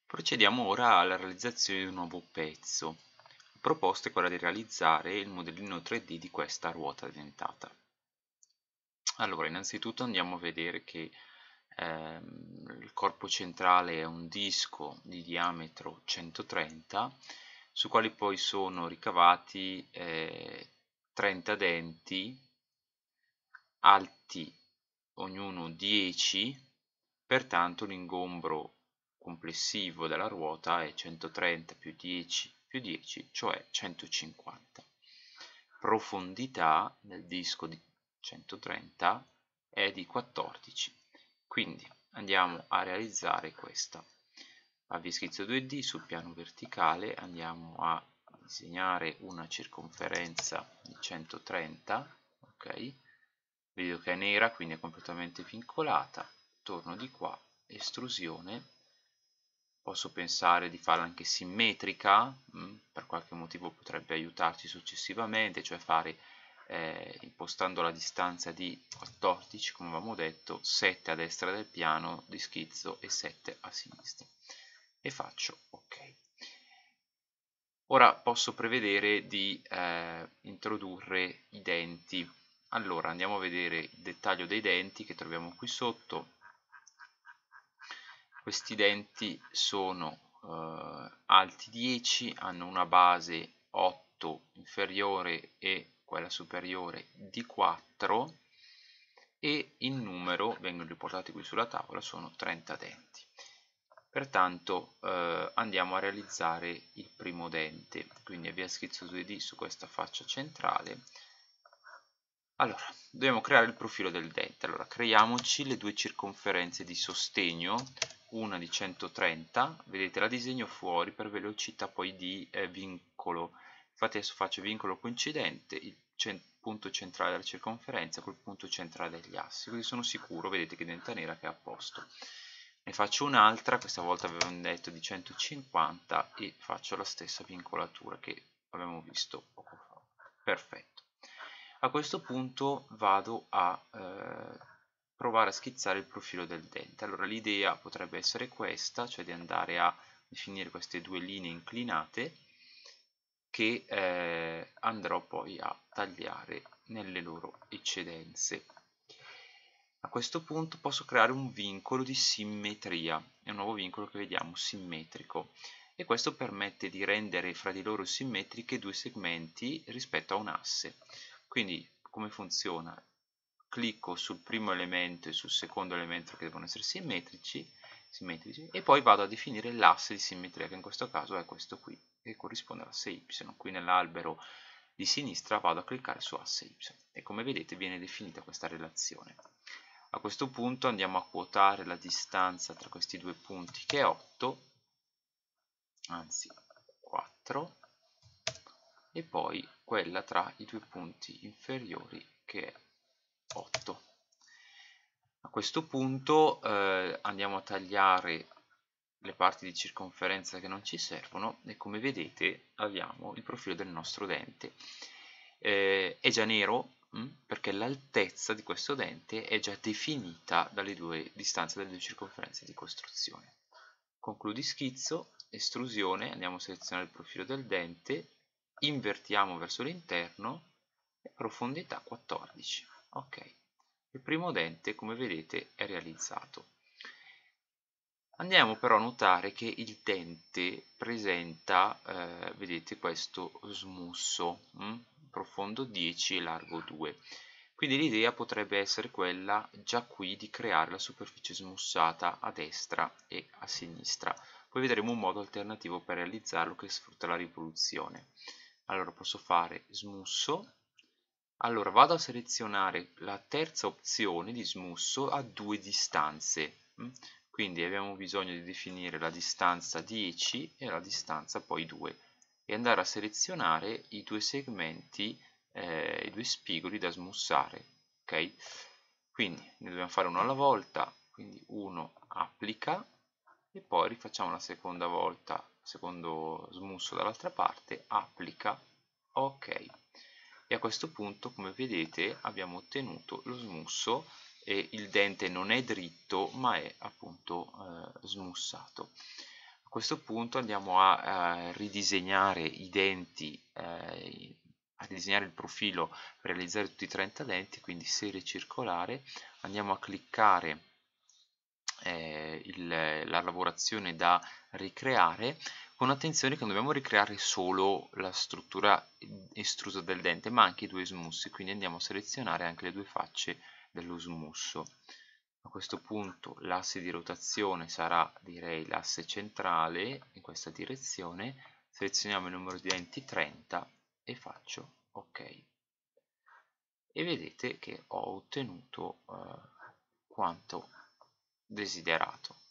Procediamo ora alla realizzazione di un nuovo pezzo. La proposta è quella di realizzare il modellino 3D di questa ruota dentata. Allora, innanzitutto andiamo a vedere che il corpo centrale è un disco di diametro 130, su quali poi sono ricavati 30 denti alti ognuno 10, pertanto l'ingombro complessivo della ruota è 130 più 10 più 10, cioè 150. Profondità del disco di 130 è di 14, quindi andiamo a realizzare questa. Avvio schizzo 2D sul piano verticale andiamo a disegnare una circonferenza di 130, ok? Vedo che è nera, quindi è completamente vincolata. Torno di qua, estrusione. Posso pensare di farla anche simmetrica, per qualche motivo potrebbe aiutarci successivamente, cioè fare, impostando la distanza di 14, come avevamo detto, 7 a destra del piano di schizzo e 7 a sinistra. E faccio ok. Ora posso prevedere di introdurre i denti. Allora andiamo a vedere il dettaglio dei denti che troviamo qui sotto. Questi denti sono alti 10, hanno una base 8 inferiore e quella superiore di 4 e in numero, vengono riportati qui sulla tavola, sono 30 denti. Pertanto andiamo a realizzare il primo dente, quindi avvia schizzo 2D su questa faccia centrale. Allora, dobbiamo creare il profilo del dente. Allora, creiamoci le due circonferenze di sostegno, una di 130, vedete la disegno fuori per velocità poi di vincolo. Infatti adesso faccio vincolo coincidente, il punto centrale della circonferenza col punto centrale degli assi, così sono sicuro, vedete che denta nera che è a posto. Ne faccio un'altra, questa volta avevamo detto di 150 e faccio la stessa vincolatura che abbiamo visto poco fa. Perfetto. A questo punto vado a provare a schizzare il profilo del dente. Allora l'idea potrebbe essere questa, cioè di andare a definire queste due linee inclinate che andrò poi a tagliare nelle loro eccedenze. A questo punto posso creare un vincolo di simmetria, è un nuovo vincolo che vediamo, simmetrico, e questo permette di rendere fra di loro simmetriche due segmenti rispetto a un asse. Quindi come funziona? Clicco sul primo elemento e sul secondo elemento che devono essere simmetrici e poi vado a definire l'asse di simmetria, che in questo caso è questo qui, che corrisponde all'asse y. Qui nell'albero di sinistra vado a cliccare su asse y e come vedete viene definita questa relazione. A questo punto andiamo a quotare la distanza tra questi due punti che è 8, anzi 4, e poi quella tra i due punti inferiori che è 8. A questo punto andiamo a tagliare le parti di circonferenza che non ci servono e come vedete abbiamo il profilo del nostro dente. È già nero perché l'altezza di questo dente è già definita dalle due distanze delle due circonferenze di costruzione. Concludi schizzo, estrusione, andiamo a selezionare il profilo del dente, invertiamo verso l'interno e profondità 14. Ok, il primo dente come vedete è realizzato. Andiamo però a notare che il dente presenta, vedete, questo smusso, profondo 10 e largo 2. Quindi l'idea potrebbe essere quella già qui di creare la superficie smussata a destra e a sinistra. Poi vedremo un modo alternativo per realizzarlo che sfrutta la rivoluzione. Allora posso fare smusso. Allora vado a selezionare la terza opzione di smusso a due distanze. Quindi abbiamo bisogno di definire la distanza 10 e la distanza poi 2 e andare a selezionare i due segmenti, i due spigoli da smussare. Ok? Quindi ne dobbiamo fare uno alla volta, quindi uno applica e poi rifacciamo la seconda volta, secondo smusso dall'altra parte, applica, ok. E a questo punto, come vedete, abbiamo ottenuto lo smusso e il dente non è dritto ma è appunto smussato. A questo punto andiamo a ridisegnare i denti, a disegnare il profilo per realizzare tutti i 30 denti, quindi serie circolare. Andiamo a cliccare la lavorazione da ricreare, con attenzione che non dobbiamo ricreare solo la struttura estrusa del dente, ma anche i due smussi, quindi andiamo a selezionare anche le due facce dello smusso. A questo punto l'asse di rotazione sarà, direi, l'asse centrale in questa direzione. Selezioniamo il numero di denti 30 e faccio ok. E vedete che ho ottenuto quanto desiderato.